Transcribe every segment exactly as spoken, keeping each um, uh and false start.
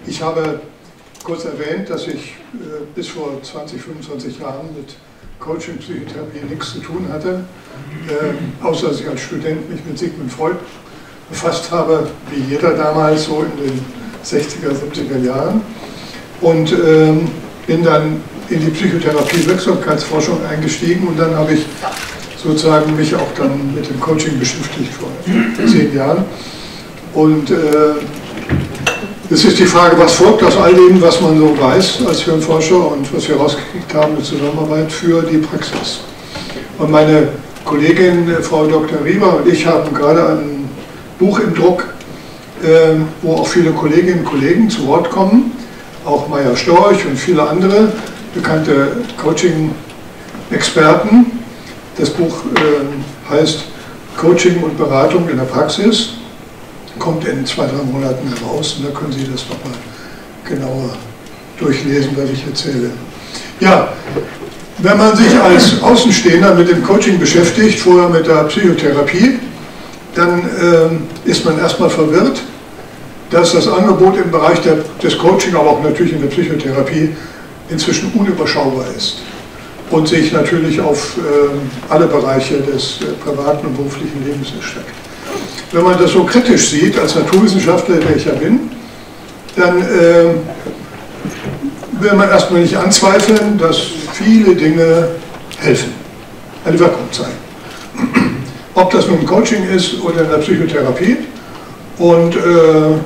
Ich habe kurz erwähnt, dass ich äh, bis vor zwanzig, fünfundzwanzig Jahren mit Coaching, Psychotherapie nichts zu tun hatte, äh, außer dass ich als Student mich mit Sigmund Freud befasst habe, wie jeder damals, so in den sechziger, siebziger Jahren. Und äh, bin dann in die Psychotherapie-Wirksamkeitsforschung eingestiegen und dann habe ich sozusagen mich auch dann mit dem Coaching beschäftigt vor zehn Jahren. Und äh, es ist die Frage, was folgt aus all dem, was man so weiß als Hirnforscher und was wir herausgekriegt haben, eine Zusammenarbeit für die Praxis. Und meine Kollegin, Frau Doktor Rieber, und ich haben gerade ein Buch im Druck, äh, wo auch viele Kolleginnen und Kollegen zu Wort kommen, auch Meier Storch und viele andere bekannte Coaching-Experten. Das Buch äh, heißt Coaching und Beratung in der Praxis, kommt in zwei, drei Monaten heraus und da können Sie das nochmal genauer durchlesen, was ich erzähle. Ja, wenn man sich als Außenstehender mit dem Coaching beschäftigt, vorher mit der Psychotherapie, dann äh, ist man erstmal verwirrt, dass das Angebot im Bereich der, des Coaching, aber auch natürlich in der Psychotherapie, inzwischen unüberschaubar ist und sich natürlich auf äh, alle Bereiche des äh, privaten und beruflichen Lebens erstreckt. Wenn man das so kritisch sieht, als Naturwissenschaftler, der ich ja bin, dann äh, will man erstmal nicht anzweifeln, dass viele Dinge helfen, eine Wirkung zeigen. Ob das nun Coaching ist oder in der Psychotherapie. Und äh,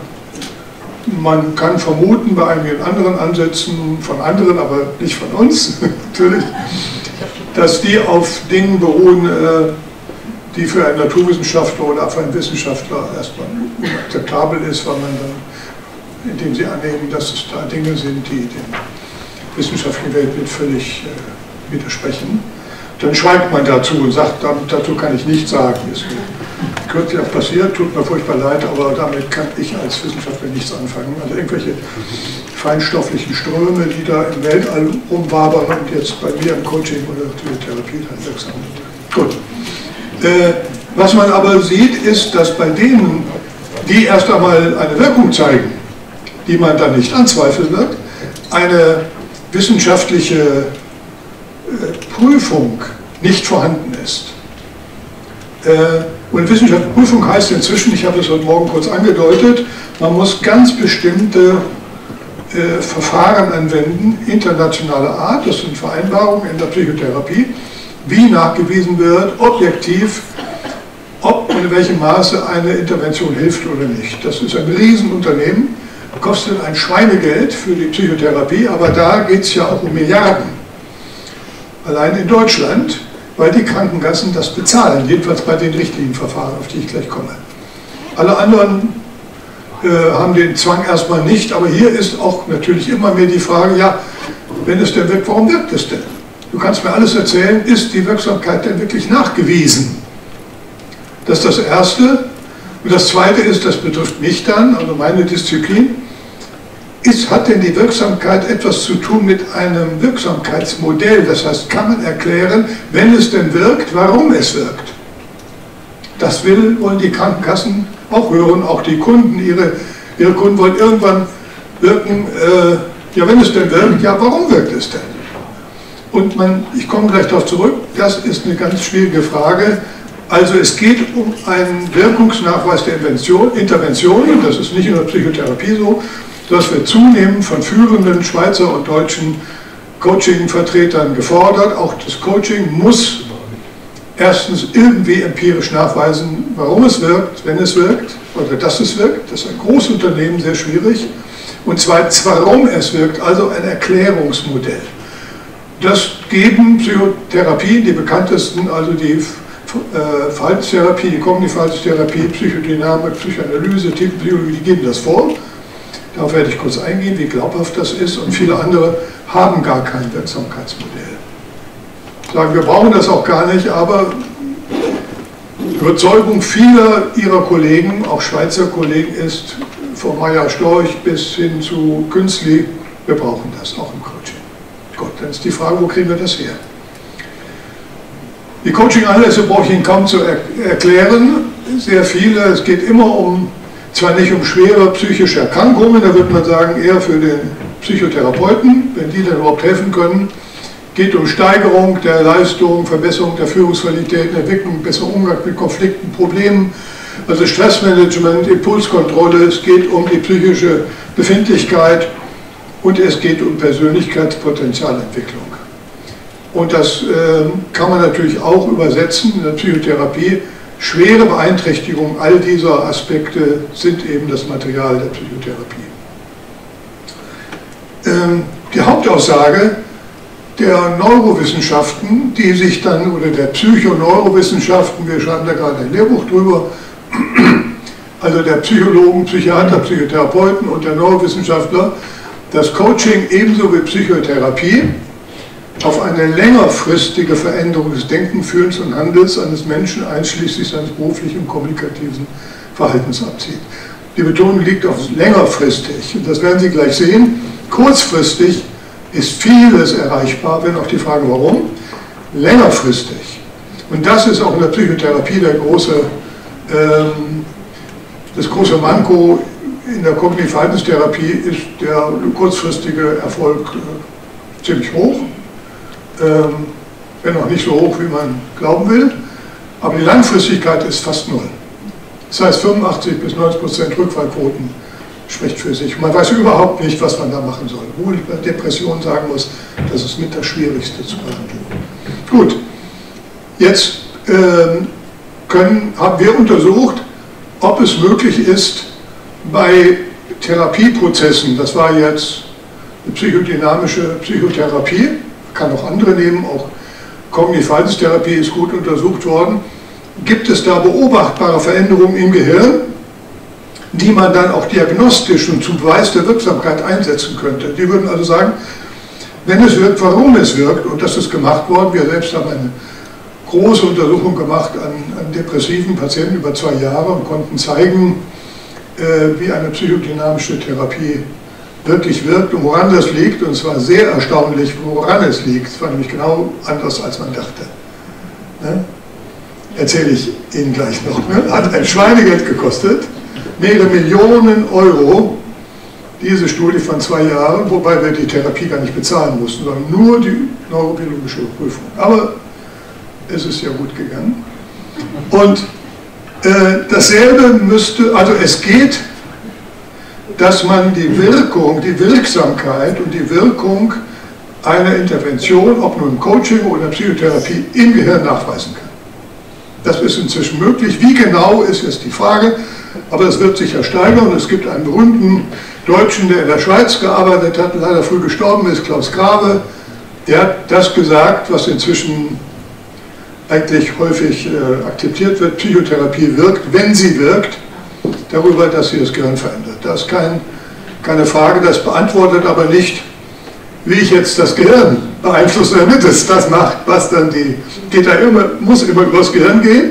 man kann vermuten bei einigen anderen Ansätzen von anderen, aber nicht von uns natürlich, dass die auf Dingen beruhen, äh, die für einen Naturwissenschaftler oder für einen Wissenschaftler erstmal unakzeptabel ist, weil man dann, indem sie annehmen, dass es da Dinge sind, die dem wissenschaftlichen Weltbild völlig äh, widersprechen. Dann schweigt man dazu und sagt, dazu kann ich nichts sagen. Ist mir kürzlich auch passiert, tut mir furchtbar leid, aber damit kann ich als Wissenschaftler nichts anfangen. Also irgendwelche feinstofflichen Ströme, die da im Weltall rumwabern und jetzt bei mir im Coaching oder Therapie dann wirksam sind. Gut. Äh, was man aber sieht, ist, dass bei denen, die erst einmal eine Wirkung zeigen, die man dann nicht anzweifeln wird, eine wissenschaftliche äh, Prüfung nicht vorhanden ist. Äh, und wissenschaftliche Prüfung heißt inzwischen, ich habe es heute Morgen kurz angedeutet, man muss ganz bestimmte äh, Verfahren anwenden, internationaler Art, das sind Vereinbarungen in der Psychotherapie, wie nachgewiesen wird, objektiv, ob und in welchem Maße eine Intervention hilft oder nicht. Das ist ein Riesenunternehmen, kostet ein Schweinegeld für die Psychotherapie, aber da geht es ja auch um Milliarden. Allein in Deutschland, weil die Krankenkassen das bezahlen, jedenfalls bei den richtigen Verfahren, auf die ich gleich komme. Alle anderen äh, haben den Zwang erstmal nicht, aber hier ist auch natürlich immer mehr die Frage, ja, wenn es denn wirkt, warum wirkt es denn? Du kannst mir alles erzählen, ist die Wirksamkeit denn wirklich nachgewiesen? Das ist das Erste. Und das Zweite ist, das betrifft mich dann, also meine Disziplin, ist, hat denn die Wirksamkeit etwas zu tun mit einem Wirksamkeitsmodell? Das heißt, kann man erklären, wenn es denn wirkt, warum es wirkt? Das will, wollen die Krankenkassen auch hören, auch die Kunden, ihre, ihre Kunden wollen irgendwann wirken, äh, ja, wenn es denn wirkt, ja, warum wirkt es denn? Und man, ich komme gleich darauf zurück, das ist eine ganz schwierige Frage. Also es geht um einen Wirkungsnachweis der Intervention, Intervention, und das ist nicht in der Psychotherapie so, das wird zunehmend von führenden Schweizer und deutschen Coaching-Vertretern gefordert. Auch das Coaching muss erstens irgendwie empirisch nachweisen, warum es wirkt, wenn es wirkt, oder dass es wirkt. Das ist ein Großunternehmen, sehr schwierig. Und zweitens, warum es wirkt, also ein Erklärungsmodell. Das geben Psychotherapien, die bekanntesten, also die äh, Verhaltenstherapie, die kognitive Verhaltenstherapie, Psychodynamik, Psychoanalyse, Tiefenpsychologie, die geben das vor. Darauf werde ich kurz eingehen, wie glaubhaft das ist. Und viele andere haben gar kein Wirksamkeitsmodell. Sagen, wir brauchen das auch gar nicht, aber Überzeugung vieler ihrer Kollegen, auch Schweizer Kollegen, ist von Meier Storch bis hin zu Künstli, wir brauchen das auch im Coaching. Gut, dann ist die Frage, wo kriegen wir das her? Die Coaching-Anlässe brauche ich Ihnen kaum zu er erklären, sehr viele, es geht immer um zwar nicht um schwere psychische Erkrankungen, da würde man sagen eher für den Psychotherapeuten, wenn die dann überhaupt helfen können, geht um Steigerung der Leistung, Verbesserung der Führungsqualität, Entwicklung, besserer Umgang mit Konflikten, Problemen, also Stressmanagement, Impulskontrolle, es geht um die psychische Befindlichkeit und es geht um Persönlichkeitspotenzialentwicklung. Und das äh, kann man natürlich auch übersetzen in der Psychotherapie. Schwere Beeinträchtigungen all dieser Aspekte sind eben das Material der Psychotherapie. Ähm, die Hauptaussage der Neurowissenschaften, die sich dann, oder der Psychoneurowissenschaften, wir schreiben da gerade ein Lehrbuch drüber, also der Psychologen, Psychiater, Psychotherapeuten und der Neurowissenschaftler, dass Coaching ebenso wie Psychotherapie auf eine längerfristige Veränderung des Denkens, Fühlens und Handelns eines Menschen einschließlich seines beruflichen und kommunikativen Verhaltens abzieht. Die Betonung liegt auf längerfristig und das werden Sie gleich sehen. Kurzfristig ist vieles erreichbar, wenn auch die Frage warum, längerfristig. Und das ist auch in der Psychotherapie der große, ähm, das große Manko in der kognitiven Verhaltenstherapie ist der kurzfristige Erfolg äh, ziemlich hoch. Ähm, wenn auch nicht so hoch, wie man glauben will, aber die Langfristigkeit ist fast null. Das heißt, fünfundachtzig bis neunzig Prozent Rückfallquoten spricht für sich. Man weiß überhaupt nicht, was man da machen soll. Wo ich bei Depressionen sagen muss, das ist mit das Schwierigste zu behandeln. Gut, jetzt ähm, können, haben wir untersucht, ob es möglich ist, bei Therapieprozessen, das war jetzt eine psychodynamische Psychotherapie, kann auch andere nehmen, auch kognitive Verhaltenstherapie ist gut untersucht worden. Gibt es da beobachtbare Veränderungen im Gehirn, die man dann auch diagnostisch und zum Beweis der Wirksamkeit einsetzen könnte? Die würden also sagen, wenn es wirkt, warum es wirkt, und das ist gemacht worden. Wir selbst haben eine große Untersuchung gemacht an, an depressiven Patienten über zwei Jahre und konnten zeigen, äh, wie eine psychodynamische Therapie wirklich wirkt und woran das liegt, und es war sehr erstaunlich, woran es liegt. Es war nämlich genau anders, als man dachte. Ne? Erzähle ich Ihnen gleich noch. Ne? Hat ein Schweinegeld gekostet, mehrere Millionen Euro, diese Studie von zwei Jahren, wobei wir die Therapie gar nicht bezahlen mussten, sondern nur die neurobiologische Prüfung. Aber es ist ja gut gegangen. Und äh, dasselbe müsste, also es geht, dass man die Wirkung, die Wirksamkeit und die Wirkung einer Intervention, ob nun im Coaching oder in der Psychotherapie, im Gehirn nachweisen kann. Das ist inzwischen möglich. Wie genau ist jetzt die Frage, aber es wird sich ja steigern. Es gibt einen berühmten Deutschen, der in der Schweiz gearbeitet hat, leider früh gestorben ist, Klaus Grave. Der hat das gesagt, was inzwischen eigentlich häufig äh, akzeptiert wird: Psychotherapie wirkt, wenn sie wirkt, darüber, dass sie das Gehirn verändert. Das ist kein, keine Frage, das beantwortet aber nicht, wie ich jetzt das Gehirn beeinflusse, damit es das macht, was dann die, geht da immer, muss immer über das Gehirn gehen.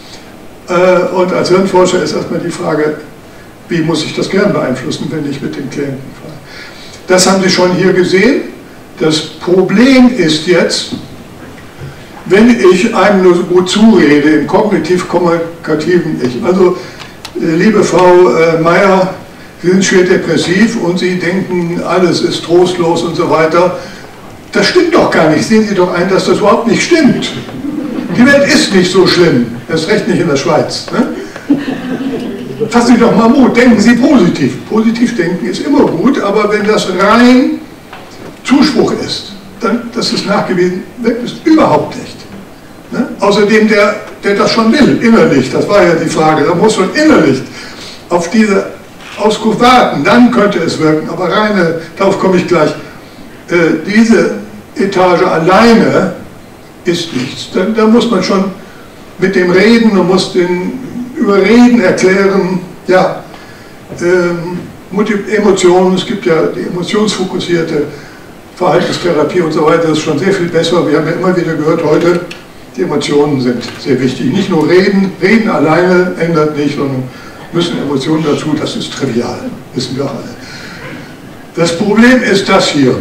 Äh, und als Hirnforscher ist erstmal die Frage, wie muss ich das Gehirn beeinflussen, wenn ich mit dem Klienten fahre. Das haben Sie schon hier gesehen. Das Problem ist jetzt, wenn ich einem nur so gut zurede, im kognitiv-kommunikativen Ich. Also, liebe Frau äh, Meier, Sie sind schwer depressiv und Sie denken, alles ist trostlos und so weiter. Das stimmt doch gar nicht. Sehen Sie doch ein, dass das überhaupt nicht stimmt. Die Welt ist nicht so schlimm. Erst recht nicht in der Schweiz. Ne? Fassen Sie doch mal Mut. Denken Sie positiv. Positiv denken ist immer gut, aber wenn das rein Zuspruch ist, dann, das ist nachgewiesen, wirkt es überhaupt nicht. Ne? Außerdem, der, der das schon will, innerlich, das war ja die Frage, da muss schon innerlich auf diese Auskunft warten, dann könnte es wirken, aber reine, darauf komme ich gleich, äh, diese Etage alleine ist nichts. Da, da muss man schon mit dem reden, man muss den überreden, erklären, ja, ähm, Emotionen, es gibt ja die emotionsfokussierte Verhaltenstherapie und so weiter, das ist schon sehr viel besser. Wir haben ja immer wieder gehört heute, die Emotionen sind sehr wichtig. Nicht nur reden, reden alleine ändert nicht, sondern müssen Emotionen dazu, das ist trivial, wissen wir alle. Das Problem ist das hier,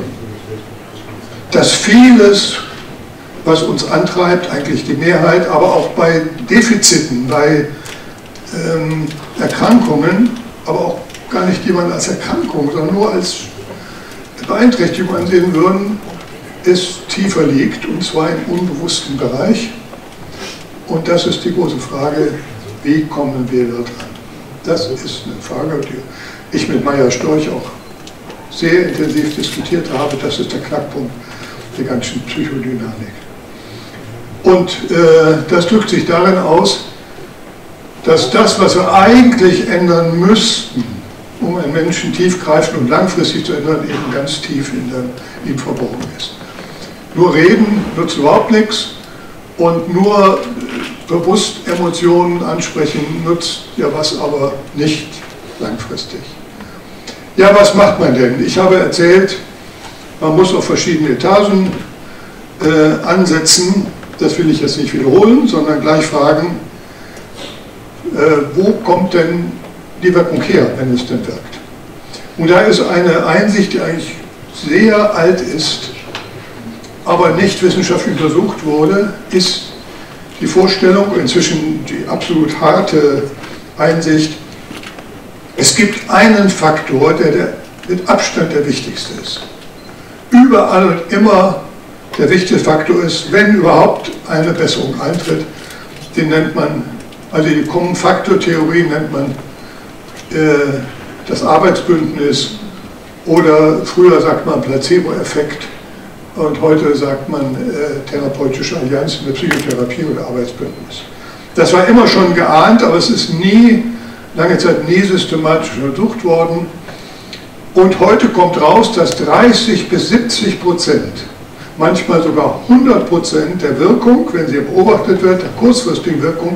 dass vieles, was uns antreibt, eigentlich die Mehrheit, aber auch bei Defiziten, bei ähm, Erkrankungen, aber auch gar nicht jemand als Erkrankung, sondern nur als Beeinträchtigung ansehen würden, es tiefer liegt, und zwar im unbewussten Bereich. Und das ist die große Frage, wie kommen wir da dran? Das ist eine Frage, die ich mit Meier Storch auch sehr intensiv diskutiert habe. Das ist der Knackpunkt der ganzen Psychodynamik. Und äh, das drückt sich darin aus, dass das, was wir eigentlich ändern müssten, um einen Menschen tiefgreifend und langfristig zu ändern, eben ganz tief in der, ihm verborgen ist. Nur reden nutzt überhaupt nichts, und nur bewusst Emotionen ansprechen nutzt ja was, aber nicht langfristig. Ja, was macht man denn? Ich habe erzählt, man muss auf verschiedene Etagen äh, ansetzen. Das will ich jetzt nicht wiederholen, sondern gleich fragen, äh, wo kommt denn die Wirkung her, wenn es denn wirkt? Und da ist eine Einsicht, die eigentlich sehr alt ist, aber nicht wissenschaftlich untersucht wurde, ist die Vorstellung, inzwischen die absolut harte Einsicht, es gibt einen Faktor, der, der mit Abstand der wichtigste ist. Überall und immer der wichtigste Faktor ist, wenn überhaupt eine Besserung eintritt, den nennt man, also die Kommon-Faktor-Theorie nennt man äh, das Arbeitsbündnis, oder früher sagt man Placebo-Effekt, und heute sagt man äh, therapeutische Allianz in der Psychotherapie oder Arbeitsbündnis. Das war immer schon geahnt, aber es ist nie, lange Zeit nie systematisch untersucht worden. Und heute kommt raus, dass dreißig bis siebzig Prozent, manchmal sogar hundert Prozent der Wirkung, wenn sie beobachtet wird, der kurzfristigen Wirkung,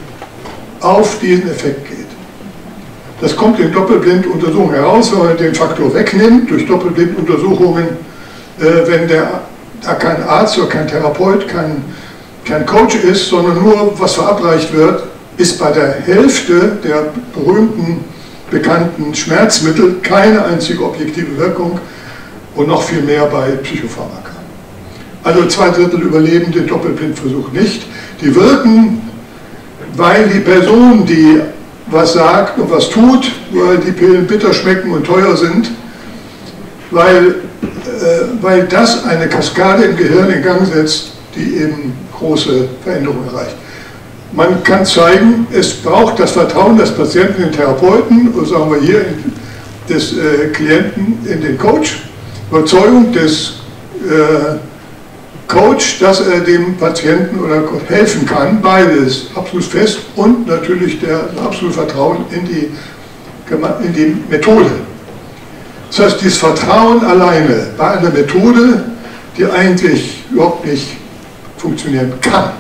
auf diesen Effekt geht. Das kommt in Doppelblinduntersuchungen heraus, wenn man den Faktor wegnimmt, durch Doppelblinduntersuchungen, wenn der, da kein Arzt oder kein Therapeut, kein, kein Coach ist, sondern nur was verabreicht wird, ist bei der Hälfte der berühmten, bekannten Schmerzmittel keine einzige objektive Wirkung, und noch viel mehr bei Psychopharmaka. Also zwei Drittel überleben den Doppelblindversuch nicht. Die wirken, weil die Person, die was sagt und was tut, weil die Pillen bitter schmecken und teuer sind, weil weil das eine Kaskade im Gehirn in Gang setzt, die eben große Veränderungen erreicht. Man kann zeigen, es braucht das Vertrauen des Patienten in den Therapeuten, oder sagen wir hier des äh, Klienten in den Coach, Überzeugung des äh, Coach, dass er dem Patienten oder helfen kann, beides absolut fest, und natürlich der absolute Vertrauen in die, in die Methode. Das heißt, dieses Vertrauen alleine bei einer Methode, die eigentlich überhaupt nicht funktionieren kann,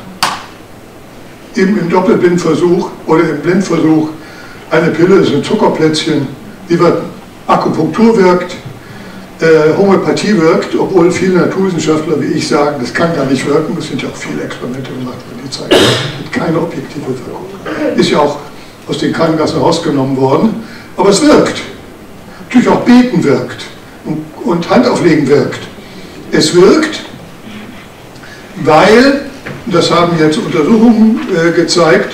eben im Doppelblindversuch oder im Blindversuch, eine Pille ist ein Zuckerplätzchen, die wird, Akupunktur wirkt, äh, Homöopathie wirkt, obwohl viele Naturwissenschaftler wie ich sagen, das kann gar nicht wirken, es sind ja auch viele Experimente gemacht, die zeigen, es hat keine objektive Wirkung. Ist ja auch aus den Krankenkassen rausgenommen worden, aber es wirkt. Natürlich auch Beten wirkt und, und Handauflegen wirkt. Es wirkt, weil, das haben jetzt Untersuchungen äh, gezeigt,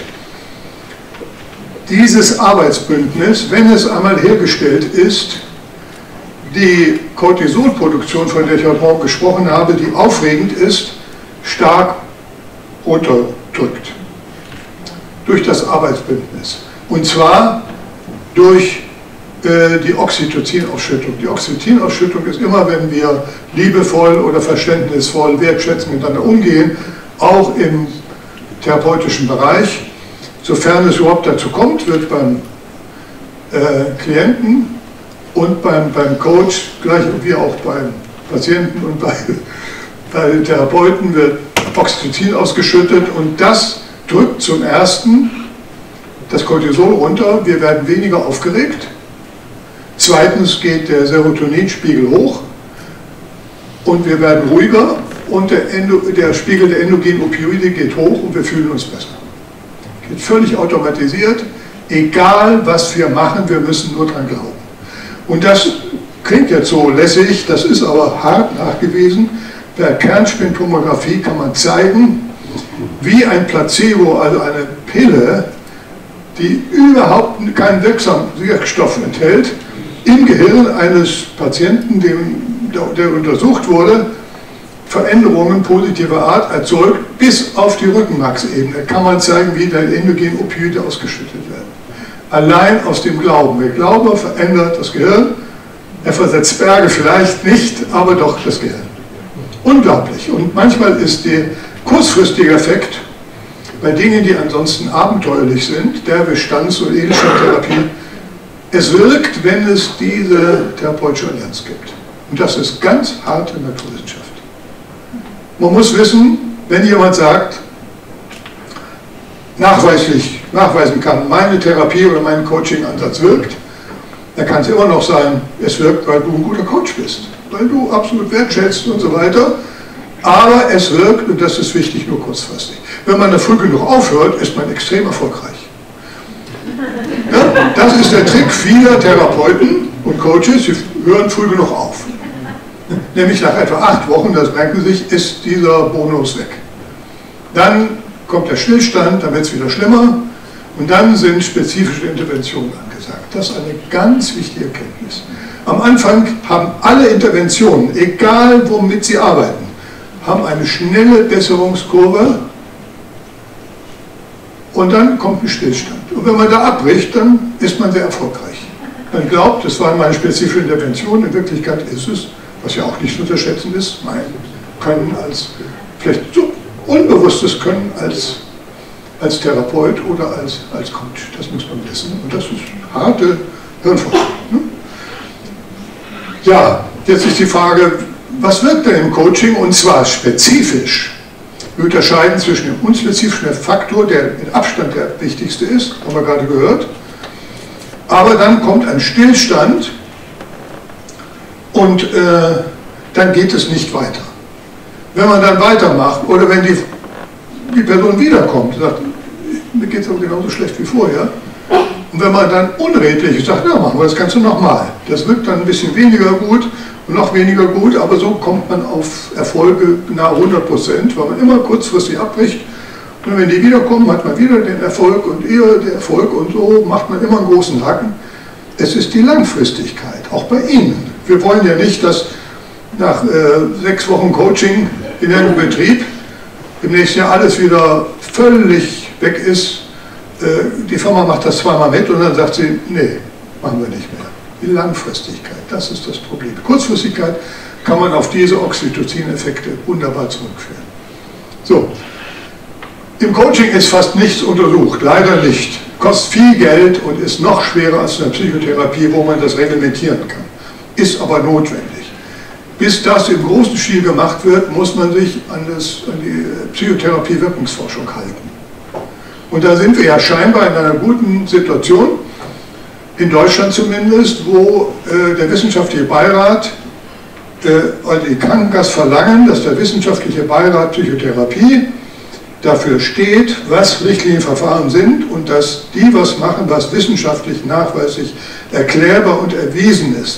dieses Arbeitsbündnis, wenn es einmal hergestellt ist, die Cortisolproduktion, von der ich heute Morgen gesprochen habe, die aufregend ist, stark runterdrückt. Durch das Arbeitsbündnis. Und zwar durch die Oxytocin-Ausschüttung. Die Oxytocin-Ausschüttung ist immer, wenn wir liebevoll oder verständnisvoll, wertschätzend miteinander umgehen, auch im therapeutischen Bereich. Sofern es überhaupt dazu kommt, wird beim äh, Klienten und beim, beim Coach, gleich wie auch beim Patienten und bei, bei den Therapeuten, wird Oxytocin ausgeschüttet, und das drückt zum Ersten das Cortisol runter, wir werden weniger aufgeregt. Zweitens geht der Serotoninspiegel hoch und wir werden ruhiger, und der, Endo, der Spiegel der endogenen Opioide geht hoch und wir fühlen uns besser. Geht völlig automatisiert, egal was wir machen, wir müssen nur dran glauben. Und das klingt jetzt so lässig, das ist aber hart nachgewiesen. Per Kernspintomographie kann man zeigen, wie ein Placebo, also eine Pille, die überhaupt keinen wirksamen Wirkstoff enthält, im Gehirn eines Patienten, dem, der untersucht wurde, Veränderungen positiver Art erzeugt, bis auf die Rückenmarksebene. Kann man zeigen, wie da endogene Opioide ausgeschüttet werden. Allein aus dem Glauben. Der Glaube verändert das Gehirn. Er versetzt Berge vielleicht nicht, aber doch das Gehirn. Unglaublich. Und manchmal ist der kurzfristige Effekt bei Dingen, die ansonsten abenteuerlich sind, der Bestands- und Edelstahltherapie, es wirkt, wenn es diese therapeutische Allianz gibt. Und das ist ganz harte Naturwissenschaft. Man muss wissen, wenn jemand sagt, nachweislich, nachweisen kann, meine Therapie oder mein Coaching-Ansatz wirkt, dann kann es immer noch sein, es wirkt, weil du ein guter Coach bist, weil du absolut wertschätzt und so weiter. Aber es wirkt, und das ist wichtig, nur kurzfristig. Wenn man da früh genug aufhört, ist man extrem erfolgreich. Ja, das ist der Trick vieler Therapeuten und Coaches, sie hören früh genug auf. Nämlich nach etwa acht Wochen, das merken Sie sich, ist dieser Bonus weg. Dann kommt der Stillstand, dann wird es wieder schlimmer und dann sind spezifische Interventionen angesagt. Das ist eine ganz wichtige Erkenntnis. Am Anfang haben alle Interventionen, egal womit sie arbeiten, haben eine schnelle Besserungskurve und dann kommt ein Stillstand. Und wenn man da abbricht, dann ist man sehr erfolgreich. Man glaubt, es war meine spezifische Intervention, in Wirklichkeit ist es, was ja auch nicht zu unterschätzen ist, mein Können als, vielleicht so unbewusstes Können als, als Therapeut oder als, als Coach. Das muss man wissen und das ist harte Hirnforschung. Ne? Ja, jetzt ist die Frage, was wirkt denn im Coaching und zwar spezifisch? Wir unterscheiden zwischen dem unspezifischen Faktor, der mit Abstand der wichtigste ist, haben wir gerade gehört, aber dann kommt ein Stillstand und äh, dann geht es nicht weiter. Wenn man dann weitermacht oder wenn die, die Person wiederkommt, sagt, mir geht es aber genauso schlecht wie vorher, und wenn man dann unredlich sagt, na machen wir das Ganze nochmal, das wirkt dann ein bisschen weniger gut und noch weniger gut, aber so kommt man auf Erfolge nahe hundert Prozent, weil man immer kurzfristig abbricht und wenn die wiederkommen, hat man wieder den Erfolg und eher den Erfolg und so macht man immer einen großen Haken. Es ist die Langfristigkeit, auch bei Ihnen. Wir wollen ja nicht, dass nach äh, sechs Wochen Coaching in einem Betrieb im nächsten Jahr alles wieder völlig weg ist. Äh, die Firma macht das zweimal mit und dann sagt sie, nee, machen wir nicht mehr. Die Langfristigkeit, das ist das Problem. Kurzfristigkeit kann man auf diese Oxytocin-Effekte wunderbar zurückführen. So, im Coaching ist fast nichts untersucht, leider nicht. Kostet viel Geld und ist noch schwerer als in der Psychotherapie, wo man das reglementieren kann. Ist aber notwendig. Bis das im großen Stil gemacht wird, muss man sich an, das, an die Psychotherapie-Wirkungsforschung halten. Und da sind wir ja scheinbar in einer guten Situation, in Deutschland zumindest, wo äh, der wissenschaftliche Beirat, äh, also die Krankenkassen verlangen, dass der wissenschaftliche Beirat Psychotherapie dafür steht, was Richtlinienverfahren sind und dass die was machen, was wissenschaftlich nachweislich erklärbar und erwiesen ist.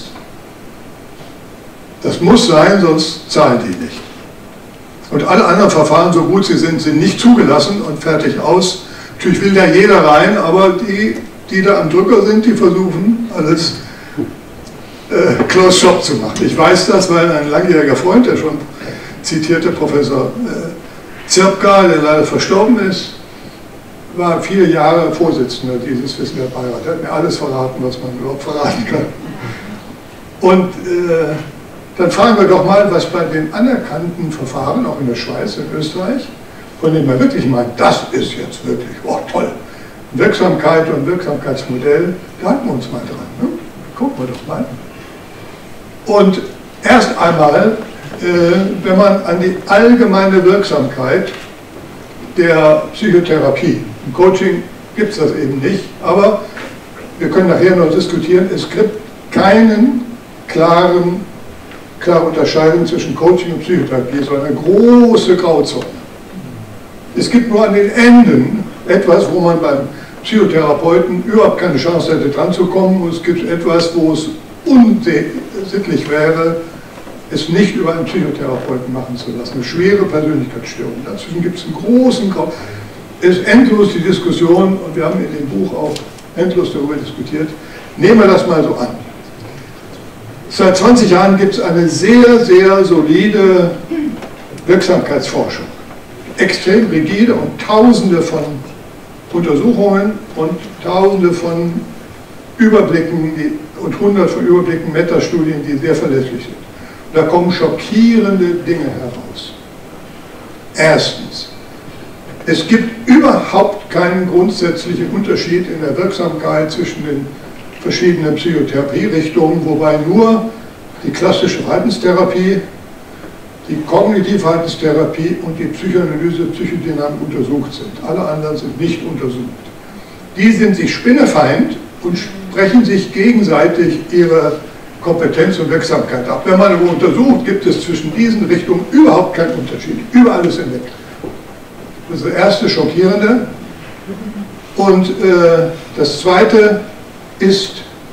Das muss sein, sonst zahlen die nicht. Und alle anderen Verfahren, so gut sie sind, sind nicht zugelassen und fertig aus. Natürlich will da jeder rein, aber die, die da am Drücker sind, die versuchen, alles äh, Closed Shop zu machen. Ich weiß das, weil ein langjähriger Freund, der schon zitierte Professor äh, Zirpka, der leider verstorben ist, war vier Jahre Vorsitzender dieses Wissenschaftlichen Beirats. Er hat mir alles verraten, was man überhaupt verraten kann. Und äh, dann fragen wir doch mal, was bei den anerkannten Verfahren, auch in der Schweiz, in Österreich, von denen man wirklich meint, das ist jetzt wirklich, oh toll, Wirksamkeit und Wirksamkeitsmodell, da halten wir uns mal dran. Ne? Gucken wir doch mal. Und erst einmal, äh, wenn man an die allgemeine Wirksamkeit der Psychotherapie, im Coaching gibt es das eben nicht, aber wir können nachher noch diskutieren, es gibt keinen klaren, klare Unterscheidung zwischen Coaching und Psychotherapie, sondern eine große Grauzone. Es gibt nur an den Enden etwas, wo man beim Psychotherapeuten überhaupt keine Chance hätte, dran zu kommen, und es gibt etwas, wo es unsittlich wäre, es nicht über einen Psychotherapeuten machen zu lassen. Eine schwere Persönlichkeitsstörung. Dazwischen gibt es einen großen Grau. ist endlos die Diskussion, und wir haben in dem Buch auch endlos darüber diskutiert, nehmen wir das mal so an. Seit zwanzig Jahren gibt es eine sehr, sehr solide Wirksamkeitsforschung. Extrem rigide und tausende von Untersuchungen und tausende von Überblicken die, und hundert von Überblicken, Metastudien, die sehr verlässlich sind. Da kommen schockierende Dinge heraus. Erstens, es gibt überhaupt keinen grundsätzlichen Unterschied in der Wirksamkeit zwischen den verschiedenen Psychotherapierichtungen, wobei nur die klassische Verhaltenstherapie, die kognitive Verhaltenstherapie und die Psychoanalyse, Psychodynamik untersucht sind. Alle anderen sind nicht untersucht. Die sind sich spinnefeind und sprechen sich gegenseitig ihre Kompetenz und Wirksamkeit ab. Wenn man aber untersucht, gibt es zwischen diesen Richtungen überhaupt keinen Unterschied. Über alles hinweg. Das ist das erste Schockierende. Und äh, das zweite ist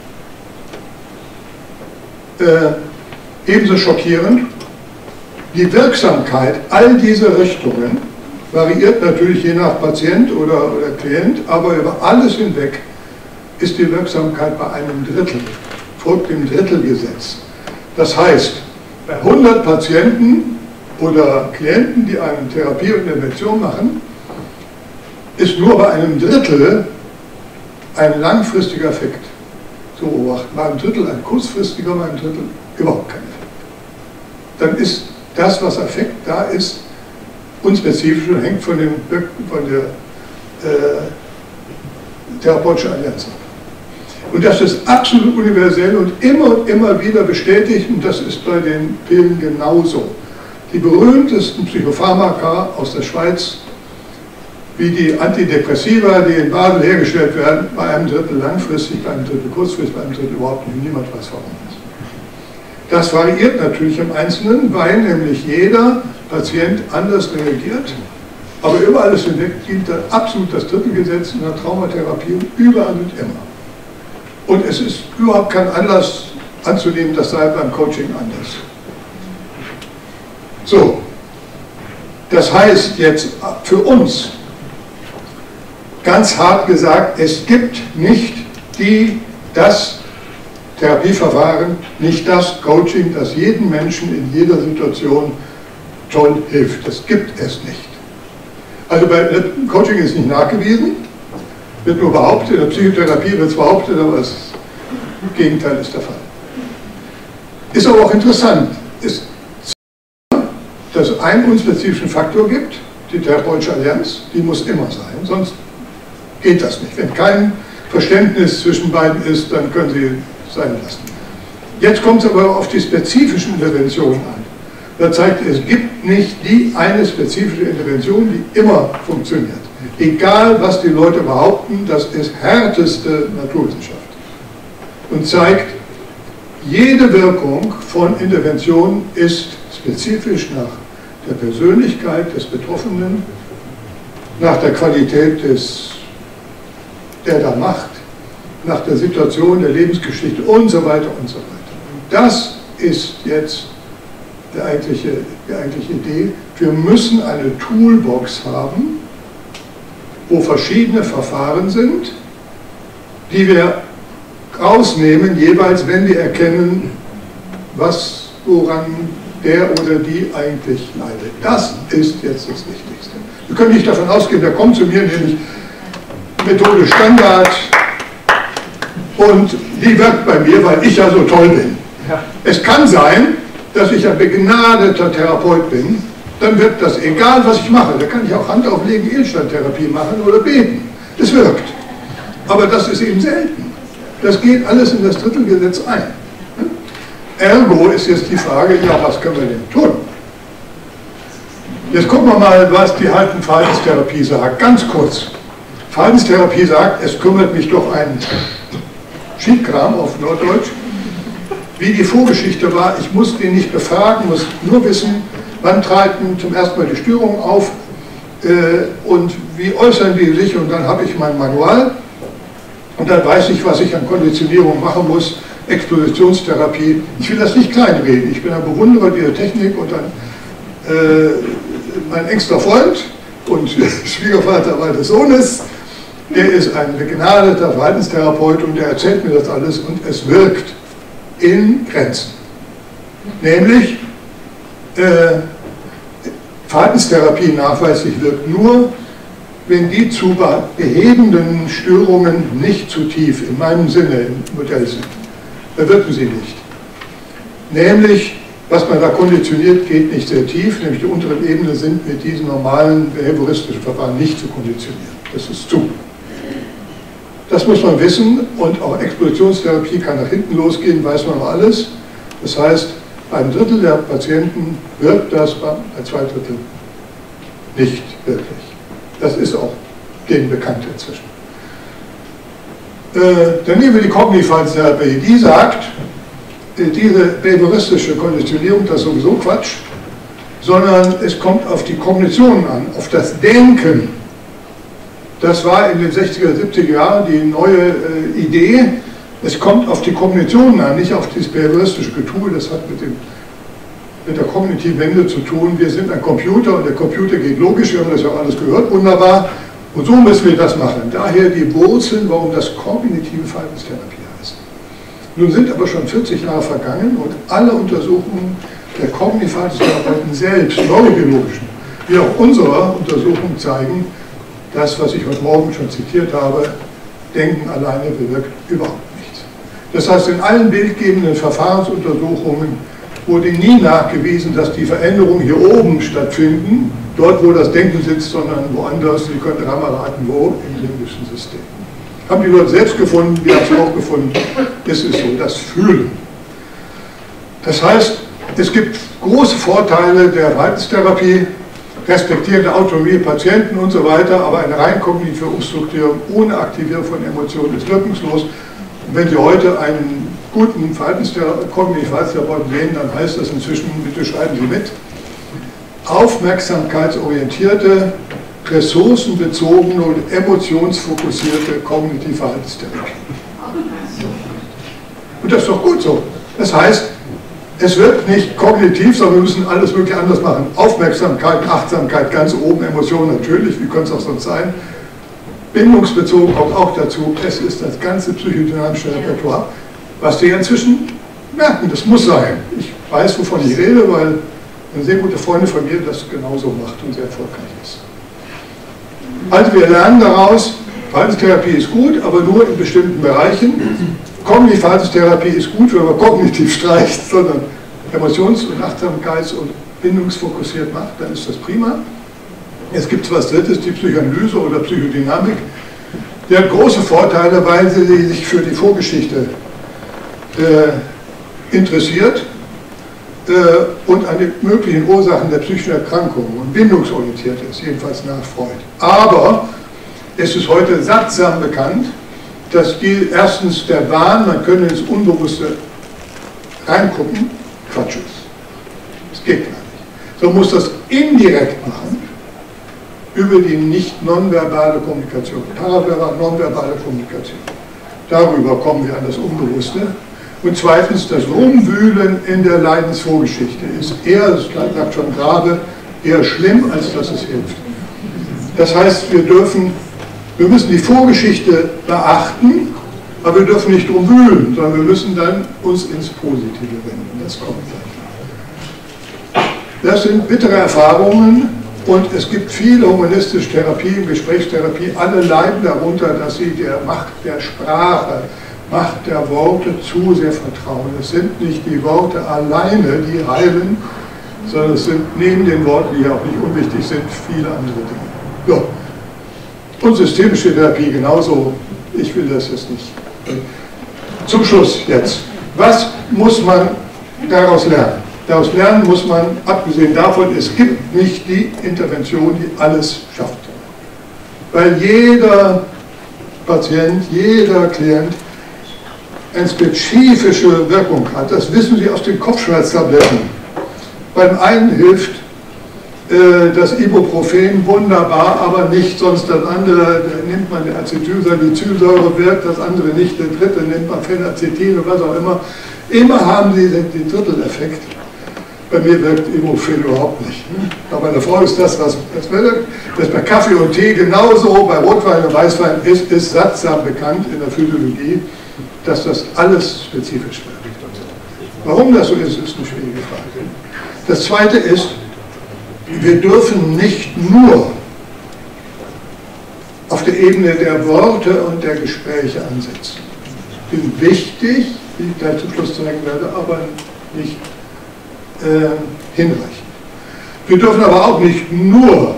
äh, ebenso schockierend. Die Wirksamkeit all dieser Richtungen variiert natürlich je nach Patient oder, oder Klient, aber über alles hinweg ist die Wirksamkeit bei einem Drittel, folgt dem Drittelgesetz. Das heißt, bei hundert Patienten oder Klienten, die eine Therapie und Intervention machen, ist nur bei einem Drittel ein langfristiger Effekt zu beobachten. Bei einem Drittel ein kurzfristiger, bei einem Drittel überhaupt kein Effekt. Dann ist das, was Effekt da ist, unspezifisch und hängt von, dem, von der äh, therapeutischen Allianz ab. Und das ist absolut universell und immer und immer wieder bestätigt, und das ist bei den Pillen genauso. Die berühmtesten Psychopharmaka aus der Schweiz, wie die Antidepressiva, die in Basel hergestellt werden, bei einem Drittel langfristig, bei einem Drittel kurzfristig, bei einem Drittel überhaupt nicht. Niemand weiß warum. Das variiert natürlich im Einzelnen, weil nämlich jeder Patient anders reagiert. Aber über alles hinweg gilt dann absolut das Drittelgesetz in der Traumatherapie und überall und immer. Und es ist überhaupt kein Anlass anzunehmen, das sei beim Coaching anders. So, das heißt jetzt für uns, ganz hart gesagt, es gibt nicht die, das Therapieverfahren, nicht das Coaching, das jedem Menschen in jeder Situation toll hilft. Das gibt es nicht. Also bei Coaching ist nicht nachgewiesen, wird nur behauptet, in der Psychotherapie wird es behauptet, aber das Gegenteil ist der Fall. Ist aber auch interessant, ist, dass es einen unspezifischen Faktor gibt, die therapeutische Allianz, die muss immer sein, sonst geht das nicht. Wenn kein Verständnis zwischen beiden ist, dann können Sie sein lassen. Jetzt kommt es aber auf die spezifischen Interventionen an. Da zeigt, es gibt nicht die eine spezifische Intervention, die immer funktioniert. Egal, was die Leute behaupten, das ist härteste Naturwissenschaft. Und zeigt, jede Wirkung von Intervention ist spezifisch nach der Persönlichkeit des Betroffenen, nach der Qualität des, der da macht, nach der Situation, der Lebensgeschichte und so weiter und so weiter. Das ist jetzt die eigentliche, die eigentliche Idee. Wir müssen eine Toolbox haben, wo verschiedene Verfahren sind, die wir rausnehmen, jeweils, wenn wir erkennen, was, woran der oder die eigentlich leidet. Das ist jetzt das Wichtigste. Wir können nicht davon ausgehen, der kommt zu mir, nämlich Methode Standard, und die wirkt bei mir, weil ich ja so toll bin. Ja. Es kann sein, dass ich ein begnadeter Therapeut bin, dann wird das, egal was ich mache, da kann ich auch Hand auflegen, Edelstahntherapie machen oder beten. Das wirkt. Aber das ist eben selten. Das geht alles in das Drittelgesetz ein. Ergo ist jetzt die Frage, ja, was können wir denn tun? Jetzt gucken wir mal, was die Verhaltenstherapie sagt. Ganz kurz. Verhaltenstherapie sagt, es kümmert mich doch ein Schiedkram auf Norddeutsch, wie die Vorgeschichte war. Ich muss den nicht befragen, muss nur wissen, wann treten zum ersten Mal die Störungen auf äh, und wie äußern die sich, und dann habe ich mein Manual und dann weiß ich, was ich an Konditionierung machen muss, Expositionstherapie. Ich will das nicht kleinreden, ich bin ein Bewunderer dieser Technik und ein, äh, mein engster Freund, und Schwiegervater meines Sohnes. Der ist ein begnadeter Verhaltenstherapeut und der erzählt mir das alles und es wirkt in Grenzen. Nämlich, äh, Verhaltenstherapie nachweislich wirkt nur, wenn die zu behebenden Störungen nicht zu tief, in meinem Sinne im Modell sind. Da wirken sie nicht. Nämlich, was man da konditioniert, geht nicht sehr tief, nämlich die unteren Ebenen sind mit diesen normalen behavioristischen Verfahren nicht zu konditionieren. Das ist zu. Das muss man wissen und auch Expositionstherapie kann nach hinten losgehen, weiß man aber alles. Das heißt, bei einem Drittel der Patienten wirkt das, bei zwei Drittel nicht wirklich. Das ist auch denen bekannt inzwischen. Äh, dann nehmen wir die Kognitivverhaltenstherapie. Die sagt, äh, diese behavioristische Konditionierung, das ist sowieso Quatsch, sondern es kommt auf die Kognition an, auf das Denken. Das war in den sechziger, siebziger Jahren die neue äh, Idee. Es kommt auf die Kognition an, nicht auf dieses behavioristische Getue. Das hat mit, dem, mit der kognitiven Wende zu tun. Wir sind ein Computer und der Computer geht logisch. Wir haben das ja alles gehört, wunderbar. Und so müssen wir das machen. Daher die Wurzeln, warum das kognitive Verhaltenstherapie heißt. Nun sind aber schon vierzig Jahre vergangen und alle Untersuchungen der kognitiven Verhaltenstherapeuten selbst, neurobiologischen, wie auch unsere Untersuchungen zeigen, das, was ich heute Morgen schon zitiert habe, Denken alleine bewirkt überhaupt nichts. Das heißt, in allen bildgebenden Verfahrensuntersuchungen wurde nie nachgewiesen, dass die Veränderungen hier oben stattfinden, dort wo das Denken sitzt, sondern woanders. Sie können dreimal raten, wo, im limbischen System. Haben die Leute selbst gefunden, wir haben es auch gefunden, es ist so, das Fühlen. Das heißt, es gibt große Vorteile der Verhaltenstherapie, respektierende Autonomie der Patienten und so weiter, aber eine rein kognitive Umstrukturierung ohne Aktivierung von Emotionen ist wirkungslos. Und wenn Sie heute einen guten Verhaltensthera- kognitiven Verhaltenstherapeuten sehen, dann heißt das inzwischen, bitte schreiben Sie mit, aufmerksamkeitsorientierte, ressourcenbezogene und emotionsfokussierte kognitive Verhaltenstherapie. Und das ist doch gut so. Das heißt, es wird nicht kognitiv, sondern wir müssen alles mögliche anders machen. Aufmerksamkeit, Achtsamkeit ganz oben, Emotionen natürlich, wie könnte es auch sonst sein. Bindungsbezogen kommt auch dazu. Es ist das ganze psychodynamische Repertoire, was wir inzwischen merken, das muss sein. Ich weiß, wovon ich rede, weil eine sehr gute Freundin von mir das genauso macht und sehr erfolgreich ist. Also wir lernen daraus, Verhaltenstherapie ist gut, aber nur in bestimmten Bereichen. Kognitive Verhaltenstherapie ist gut, wenn man kognitiv streicht, sondern emotions- und achtsamkeits- und bindungsfokussiert macht, dann ist das prima. Es gibt was Drittes, die Psychoanalyse oder Psychodynamik. Die hat große Vorteile, weil sie sich für die Vorgeschichte äh, interessiert äh, und an den möglichen Ursachen der psychischen Erkrankungen und bindungsorientiert ist, jedenfalls nach Freud. Aber es ist heute sattsam bekannt, dass die erstens der Wahn, man könne ins Unbewusste reingucken, Quatsch ist. Das geht gar nicht. So muss das indirekt machen, über die nicht nonverbale Kommunikation, paraverbale, nonverbale Kommunikation. Darüber kommen wir an das Unbewusste. Und zweitens, das Rumwühlen in der Leidensvorgeschichte ist eher, das sagt schon Grabe, eher schlimm, als dass es hilft. Das heißt, wir dürfen Wir müssen die Vorgeschichte beachten, aber wir dürfen nicht drum wühlen, sondern wir müssen dann uns ins Positive wenden. Das kommt gleich. Das sind bittere Erfahrungen und es gibt viele humanistische Therapien, Gesprächstherapie, alle leiden darunter, dass sie der Macht der Sprache, Macht der Worte zu sehr vertrauen. Es sind nicht die Worte alleine, die heilen, sondern es sind neben den Worten, die ja auch nicht unwichtig sind, viele andere Dinge. Ja. Und systemische Therapie genauso. Ich will das jetzt nicht. Zum Schluss jetzt. Was muss man daraus lernen? Daraus lernen muss man, abgesehen davon, es gibt nicht die Intervention, die alles schafft. Weil jeder Patient, jeder Klient eine spezifische Wirkung hat. Das wissen Sie aus den Kopfschmerztabletten. Beim einen hilft das Ibuprofen wunderbar, aber nicht sonst das andere, da nimmt man die Acetylsalicylsäure, wirkt das andere nicht, der dritte nimmt man Phenacetin oder was auch immer. Immer haben sie den Dritteleffekt. Bei mir wirkt Ibuprofen überhaupt nicht. Bei meiner Frau ist das, was das wirkt. Das bei Kaffee und Tee genauso, bei Rotwein und Weißwein ist, ist sattsam bekannt in der Physiologie, dass das alles spezifisch wirkt. Warum das so ist, ist eine schwierige Frage. Das Zweite ist, wir dürfen nicht nur auf der Ebene der Worte und der Gespräche ansetzen. Die sind wichtig, wie ich gleich zum Schluss zeigen werde, aber nicht äh, hinreichend. Wir dürfen aber auch nicht nur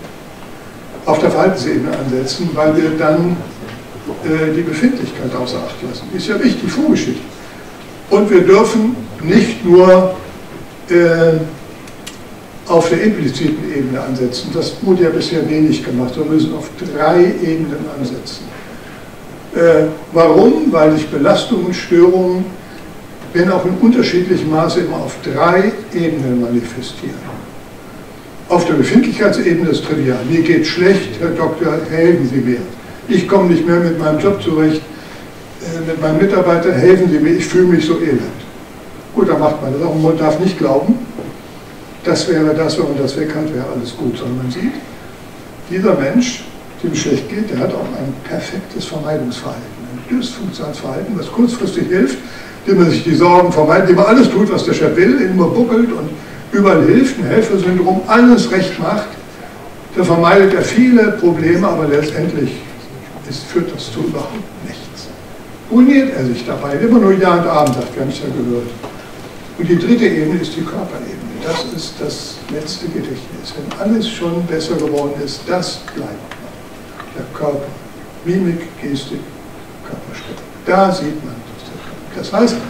auf der Verhaltensebene ansetzen, weil wir dann äh, die Befindlichkeit außer Acht lassen. Die ist ja wichtig, Vorgeschichte. Und wir dürfen nicht nur äh, auf der impliziten Ebene ansetzen. Das wurde ja bisher wenig gemacht. Wir müssen auf drei Ebenen ansetzen. Äh, warum? Weil sich Belastungen, Störungen, wenn auch in unterschiedlichem Maße, immer auf drei Ebenen manifestieren. Auf der Befindlichkeitsebene ist trivial. Mir geht schlecht, Herr Doktor, helfen Sie mir. Ich komme nicht mehr mit meinem Job zurecht. Mit meinen Mitarbeitern, helfen Sie mir, ich fühle mich so elend. Gut, dann macht man das auch. Und man darf nicht glauben, das wäre das, wenn man das weg hat, wäre alles gut. Sondern man sieht, dieser Mensch, dem es schlecht geht, der hat auch ein perfektes Vermeidungsverhalten. Ein dysfunktionales Verhalten, was kurzfristig hilft, indem man sich die Sorgen vermeidet, indem man alles tut, was der Chef will, immer buckelt und überall hilft, ein Helfersyndrom, alles recht macht. Da vermeidet er viele Probleme, aber letztendlich ist, führt das zu überhaupt nichts. Ruiniert er sich dabei, immer nur Ja und Abend sagt, wir haben es ja gehört. Und die dritte Ebene ist die Körperebene. Das ist das letzte Gedächtnis. Wenn alles schon besser geworden ist, das bleibt noch. Der Körper, Mimik, Gestik, Körpersprache. Da sieht man das. Das heißt,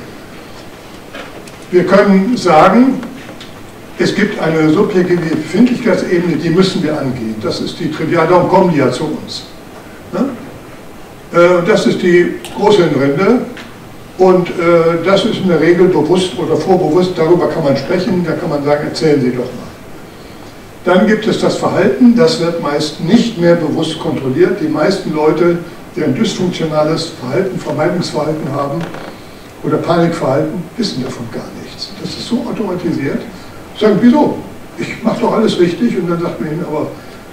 wir können sagen, es gibt eine subjektive Befindlichkeitsebene, die müssen wir angehen. Das ist die trivial, darum kommen die ja zu uns. Ne? Das ist die Großhirnrinde und äh, das ist in der Regel bewusst oder vorbewusst, darüber kann man sprechen, da kann man sagen, erzählen Sie doch mal. Dann gibt es das Verhalten, das wird meist nicht mehr bewusst kontrolliert. Die meisten Leute, die ein dysfunktionales Verhalten, Vermeidungsverhalten haben oder Panikverhalten, wissen davon gar nichts. Das ist so automatisiert. Sagen, wieso? Ich mache doch alles richtig und dann sagt man ihnen, aber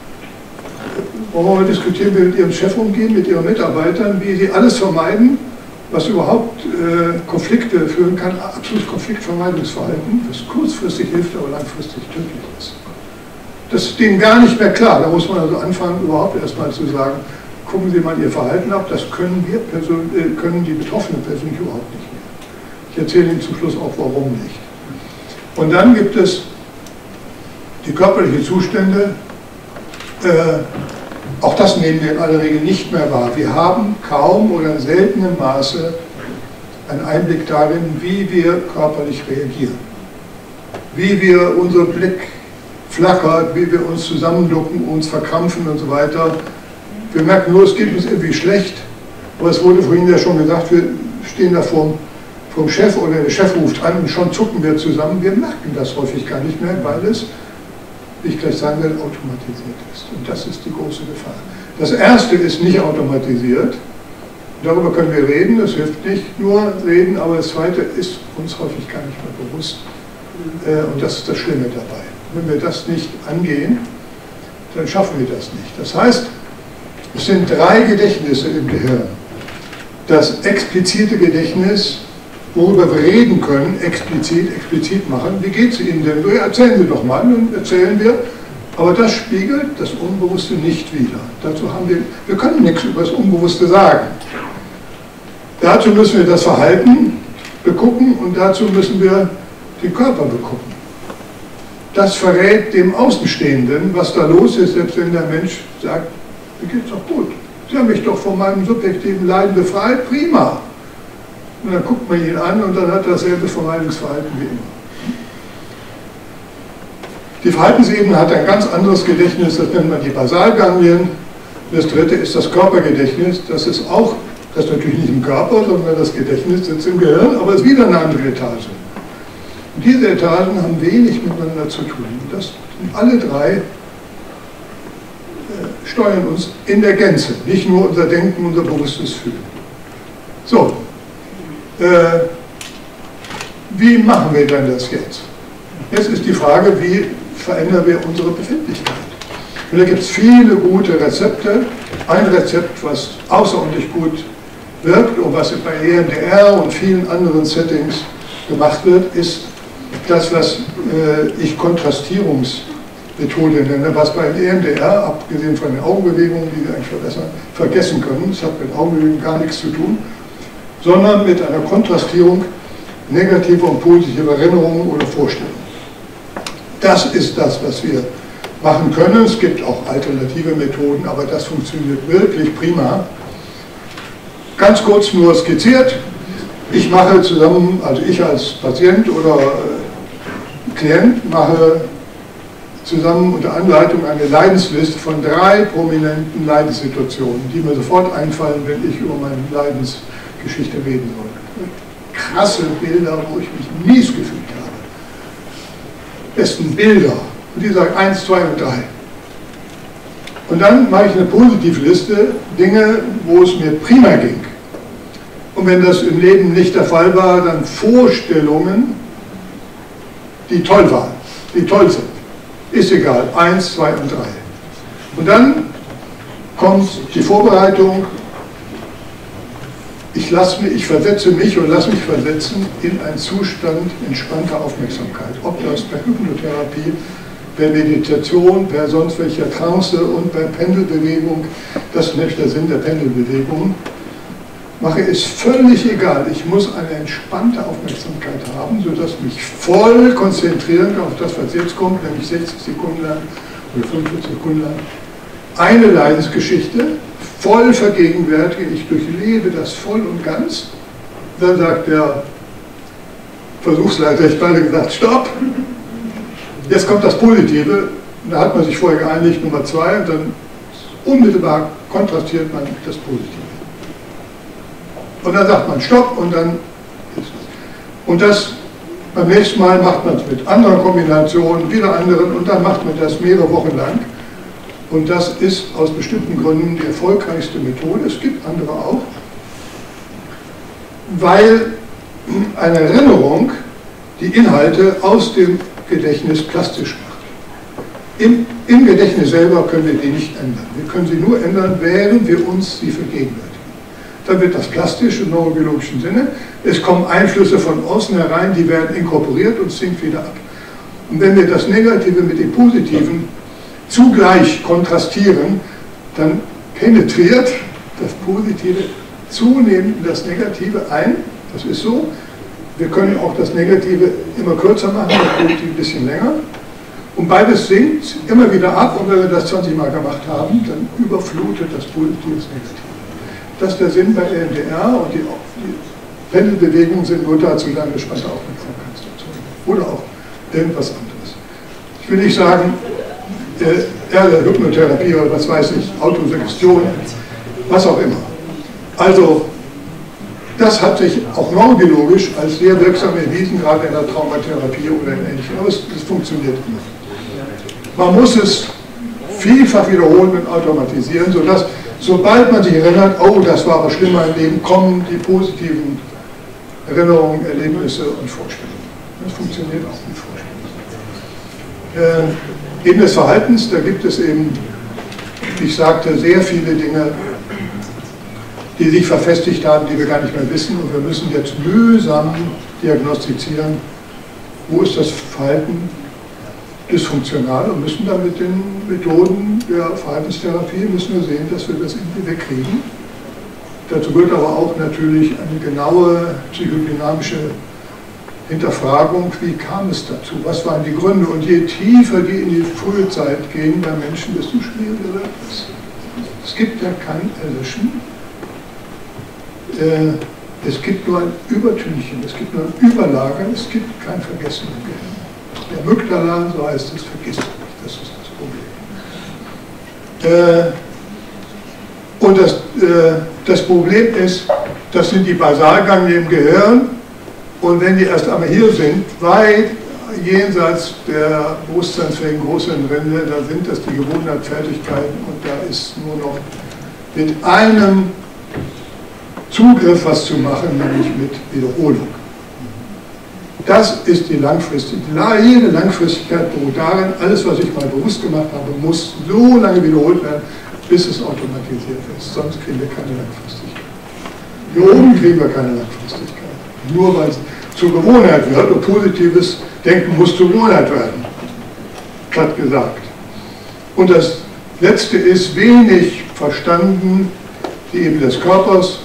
wollen wir mal diskutieren, wie wir mit Ihrem Chef umgehen, mit Ihren Mitarbeitern, wie Sie alles vermeiden, was überhaupt äh, Konflikte führen kann, absolutes Konfliktvermeidungsverhalten, das kurzfristig hilft, aber langfristig tödlich ist. Das ist denen gar nicht mehr klar. Da muss man also anfangen, überhaupt erstmal zu sagen, gucken Sie mal Ihr Verhalten ab, das können wir Person, äh, können die betroffenen persönlich überhaupt nicht mehr. Ich erzähle Ihnen zum Schluss auch, warum nicht. Und dann gibt es die körperlichen Zustände, äh, auch das nehmen wir in aller Regel nicht mehr wahr. Wir haben kaum oder in seltenem Maße einen Einblick darin, wie wir körperlich reagieren. Wie wir, unser Blick flackert, wie wir uns zusammenducken, uns verkrampfen und so weiter. Wir merken nur, es geht uns irgendwie schlecht. Aber es wurde vorhin ja schon gesagt, wir stehen da vorm, vorm Chef oder der Chef ruft an und schon zucken wir zusammen. Wir merken das häufig gar nicht mehr, weil es, wie ich gleich sagen werde, automatisiert ist. Und das ist die große Gefahr. Das Erste ist nicht automatisiert. Darüber können wir reden. Es hilft nicht nur reden, aber das Zweite ist uns häufig gar nicht mehr bewusst. Und das ist das Schlimme dabei. Wenn wir das nicht angehen, dann schaffen wir das nicht. Das heißt, es sind drei Gedächtnisse im Gehirn. Das explizite Gedächtnis, worüber wir reden können, explizit, explizit machen. Wie geht es Ihnen denn? Erzählen Sie doch mal, dann erzählen wir. Aber das spiegelt das Unbewusste nicht wider. Dazu haben wir, wir können nichts über das Unbewusste sagen. Dazu müssen wir das Verhalten begucken und dazu müssen wir den Körper begucken. Das verrät dem Außenstehenden, was da los ist, selbst wenn der Mensch sagt, mir geht's doch gut. Sie haben mich doch von meinem subjektiven Leiden befreit, prima. Und dann guckt man ihn an und dann hat er dasselbe Vermeidungsverhalten wie immer. Die Verhaltensebene hat ein ganz anderes Gedächtnis, das nennt man die Basalganglien. Das dritte ist das Körpergedächtnis, das ist auch, das ist natürlich nicht im Körper, sondern das Gedächtnis sitzt im Gehirn, aber es ist wieder eine andere Etage. Und diese Etagen haben wenig miteinander zu tun. Das sind alle drei äh, steuern uns in der Gänze, nicht nur unser Denken, unser bewusstes Fühlen. So, äh, wie machen wir denn das jetzt? Jetzt ist die Frage, wie verändern wir unsere Befindlichkeit? Und da gibt es viele gute Rezepte. Ein Rezept, was außerordentlich gut wirkt und was bei E M D R und vielen anderen Settings gemacht wird, ist das, was äh, ich Kontrastierungsmethode nenne, was bei E M D R, abgesehen von den Augenbewegungen, die wir eigentlich verbessern, vergessen können, das hat mit Augenbewegungen gar nichts zu tun, sondern mit einer Kontrastierung negativer und positiver Erinnerungen oder Vorstellungen. Das ist das, was wir machen können. Es gibt auch alternative Methoden, aber das funktioniert wirklich prima. Ganz kurz nur skizziert. Ich mache zusammen, also ich als Patient oder Klient, mache zusammen unter Anleitung eine Leidensliste von drei prominenten Leidenssituationen, die mir sofort einfallen, wenn ich über meine Leidensgeschichte reden soll. Krasse Bilder, wo ich mich mies gefühlt habe. Besten Bilder. Und die sagen eins, zwei und drei. Und dann mache ich eine Positivliste, Dinge, wo es mir prima ging. Und wenn das im Leben nicht der Fall war, dann Vorstellungen, die toll waren, die toll sind. Ist egal, eins, zwei und drei. Und dann kommt die Vorbereitung. Ich, lasse mich, ich versetze mich und lasse mich versetzen in einen Zustand entspannter Aufmerksamkeit. Ob das per Hypnotherapie, per Meditation, per sonst welcher Trance und per Pendelbewegung, das ist nämlich der Sinn der Pendelbewegung, mache, ist völlig egal. Ich muss eine entspannte Aufmerksamkeit haben, sodass mich voll konzentrieren auf das, was jetzt kommt, nämlich sechzig Sekunden lang oder fünfundvierzig Sekunden lang. Eine Leidensgeschichte, voll vergegenwärtige, ich durchlebe das voll und ganz. Dann sagt der Versuchsleiter, ich habe gesagt, stopp! Jetzt kommt das Positive, da hat man sich vorher geeinigt, Nummer zwei, und dann unmittelbar kontrastiert man das Positive. Und dann sagt man stopp und dann ist es. Und das beim nächsten Mal macht man es mit anderen Kombinationen, wieder anderen, und dann macht man das mehrere Wochen lang. Und das ist aus bestimmten Gründen die erfolgreichste Methode. Es gibt andere auch, weil eine Erinnerung die Inhalte aus dem Gedächtnis plastisch macht. Im, im Gedächtnis selber können wir die nicht ändern. Wir können sie nur ändern, während wir uns sie vergegenwärtigen. Dann wird das plastisch im neurobiologischen Sinne. Es kommen Einflüsse von außen herein, die werden inkorporiert und sinkt wieder ab. Und wenn wir das Negative mit dem Positiven zugleich kontrastieren, dann penetriert das Positive zunehmend in das Negative ein. Das ist so. Wir können auch das Negative immer kürzer machen, das Positive ein bisschen länger. Und beides sinkt immer wieder ab, und wenn wir das zwanzig Mal gemacht haben, dann überflutet das Positive das Negative. Das ist der Sinn bei E M D R, und die, die Pendelbewegungen sind nur dazu da, eine gespannte Aufmerksamkeit zu erzeugen. Oder auch irgendwas anderes. Ich will nicht sagen, äh, ja, Hypnotherapie oder was weiß ich, Autosuggestion, was auch immer. Also, das hat sich auch neurobiologisch als sehr wirksam erwiesen, gerade in der Traumatherapie oder in Ähnlichem. Aber es, es funktioniert immer. Man muss es vielfach wiederholen und automatisieren, sodass, sobald man sich erinnert, oh, das war aber schlimmer im Leben, kommen die positiven Erinnerungen, Erlebnisse und Vorstellungen. Das funktioniert auch mit Vorstellungen. Äh, eben des Verhaltens, da gibt es eben, wie ich sagte, sehr viele Dinge, die sich verfestigt haben, die wir gar nicht mehr wissen, und wir müssen jetzt mühsam diagnostizieren, wo ist das Verhalten dysfunktional, und müssen dann mit den Methoden der Verhaltenstherapie müssen wir sehen, dass wir das irgendwie wegkriegen. Dazu gehört aber auch natürlich eine genaue psychodynamische Hinterfragung, wie kam es dazu, was waren die Gründe, und je tiefer die in die frühe Zeit gehen bei Menschen, desto schwieriger wird es. Es gibt ja kein Erlöschen. Es gibt nur ein Übertünchen, es gibt nur ein Überlagern, es gibt kein Vergessen im Gehirn. Der Amygdala, so heißt es, vergisst nicht, das ist das Problem. Und das, das Problem ist, das sind die Basalganglien im Gehirn, und wenn die erst einmal hier sind, weit jenseits der bewusstseinsfähigen Großhirnrinde, da sind das die Gewohnheitsfertigkeiten, und da ist nur noch mit einem Zugriff was zu machen, nämlich mit Wiederholung. Das ist die Langfristigkeit. Jede Langfristigkeit beruht darin, alles, was ich mal bewusst gemacht habe, muss so lange wiederholt werden, bis es automatisiert ist. Sonst kriegen wir keine Langfristigkeit. Hier oben kriegen wir keine Langfristigkeit. Nur weil es zur Gewohnheit wird und positives Denken muss zur Gewohnheit werden. Platt gesagt. Und das Letzte ist wenig verstanden, die Ebene des Körpers.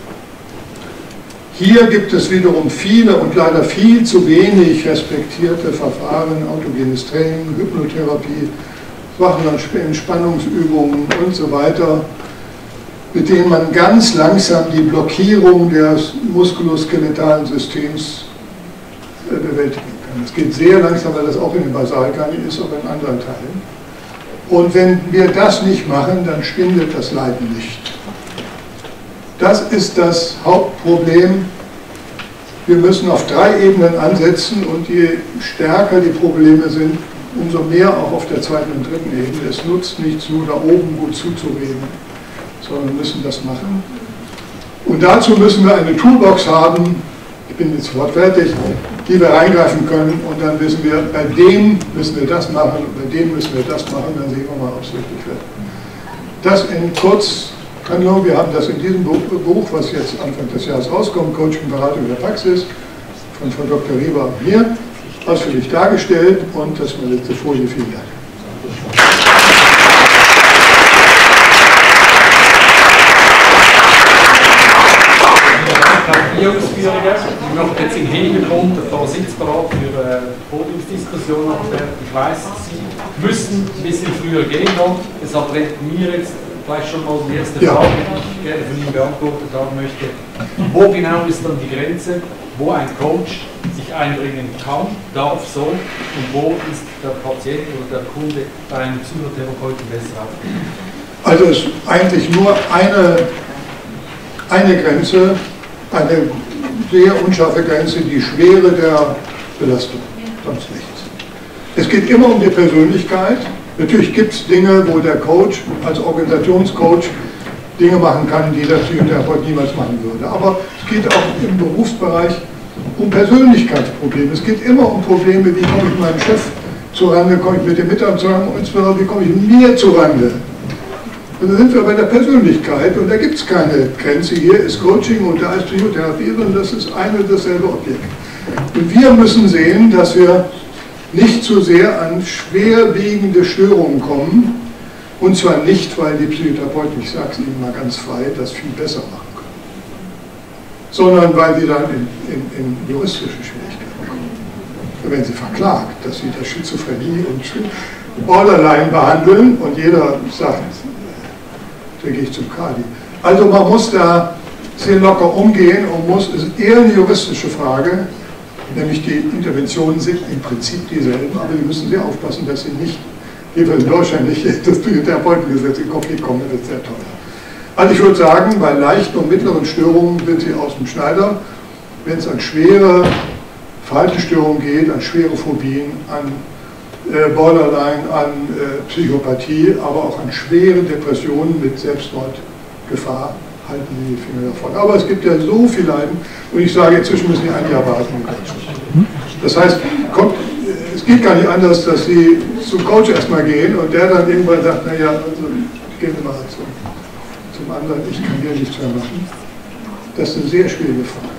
Hier gibt es wiederum viele und leider viel zu wenig respektierte Verfahren, autogenes Training, Hypnotherapie, Entspannungsübungen und so weiter, mit denen man ganz langsam die Blockierung des muskuloskeletalen Systems bewältigen kann. Es geht sehr langsam, weil das auch in den Basalganglien ist, aber in anderen Teilen. Und wenn wir das nicht machen, dann schwindet das Leiden nicht. Das ist das Hauptproblem. Wir müssen auf drei Ebenen ansetzen und je stärker die Probleme sind, umso mehr auch auf der zweiten und dritten Ebene. Es nutzt nichts, nur da oben gut zuzureden, sondern wir müssen das machen. Und dazu müssen wir eine Toolbox haben, ich bin jetzt sofort fertig, die wir reingreifen können und dann wissen wir, bei dem müssen wir das machen und bei dem müssen wir das machen, dann sehen wir mal, ob es wirklich wird. Das in kurz. Wir haben das in diesem Buch, was jetzt Anfang des Jahres rauskommt, Coaching, Beratung in der Praxis, von Frau Doktor Rieber und mir, ausführlich dargestellt und das ist meine letzte Folie. Vielen Dank. Vier Ausführungen. Ich möchte jetzt im Hintergrund da sitzbereit für eine Podiumsdiskussion abstellen. Ich weiss, Sie müssen ein bisschen früher gehen noch. Deshalb brennt mir jetzt vielleicht schon mal die erste ja. Frage, die ich gerne von Ihnen beantwortet haben möchte. Wo genau ist dann die Grenze, wo ein Coach sich einbringen kann, darf, soll und wo ist der Patient oder der Kunde bei einem Psychotherapeuten besser aufgehoben? Also es ist eigentlich nur eine, eine Grenze, eine sehr unscharfe Grenze, die Schwere der Belastung, sonst nichts. Es geht immer um die Persönlichkeit. Natürlich gibt es Dinge, wo der Coach als Organisationscoach Dinge machen kann, die der Psychotherapeut niemals machen würde. Aber es geht auch im Berufsbereich um Persönlichkeitsprobleme. Es geht immer um Probleme, wie komme ich meinem Chef zurande, komme ich mit dem Mitarbeiter zurande und insbesondere, wie komme ich mir zurande. Und da sind wir bei der Persönlichkeit und da gibt es keine Grenze. Hier ist Coaching und da ist Psychotherapie, sondern das ist ein und dasselbe Objekt. Und wir müssen sehen, dass wir nicht zu sehr an schwerwiegende Störungen kommen, und zwar nicht, weil die Psychotherapeuten, ich sage es Ihnen mal ganz frei, das viel besser machen können, sondern weil sie dann in, in, in juristische Schwierigkeiten kommen. Da werden sie verklagt, dass sie das Schizophrenie und Borderline behandeln und jeder sagt, da gehe ich zum Kadi. Also man muss da sehr locker umgehen und muss, es ist eher eine juristische Frage, nämlich die Interventionen sind im Prinzip dieselben, aber wir müssen sehr aufpassen, dass sie nicht, jedenfalls in Deutschland nicht, das Psychotherapeutengesetz in Konflikt kommen, das wird sehr teuer. Also ich würde sagen, bei leichten und mittleren Störungen sind sie aus dem Schneider. Wenn es an schwere Verhaltensstörungen geht, an schwere Phobien, an äh, Borderline, an äh, Psychopathie, aber auch an schwere Depressionen mit Selbstmordgefahr, halten Sie die Finger davon. Aber es gibt ja so viel Leiden und ich sage, inzwischen müssen Sie ein Jahr warten. Das heißt, kommt, es geht gar nicht anders, dass Sie zum Coach erstmal gehen und der dann irgendwann sagt, naja, also gehen Sie mal zum, zum anderen, ich kann hier nichts mehr machen. Das ist eine sehr schwierige Frage.